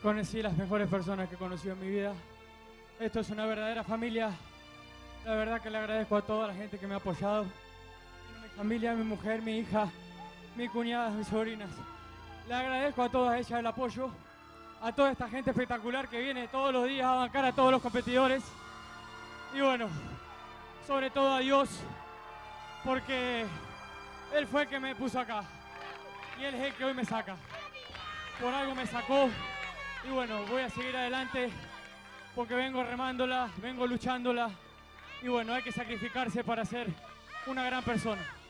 Conocí las mejores personas que he conocido en mi vida. Esto es una verdadera familia. La verdad que le agradezco a toda la gente que me ha apoyado. A mi familia, a mi mujer, mi hija, mi cuñada, mis sobrinas. Le agradezco a todas ellas el apoyo. A toda esta gente espectacular que viene todos los días a bancar a todos los competidores. Y bueno, sobre todo a Dios, porque Él fue el que me puso acá. Y Él es el que hoy me saca. Por algo me sacó. Y bueno, voy a seguir adelante porque vengo remándola, vengo luchándola. Y bueno, hay que sacrificarse para ser una gran persona.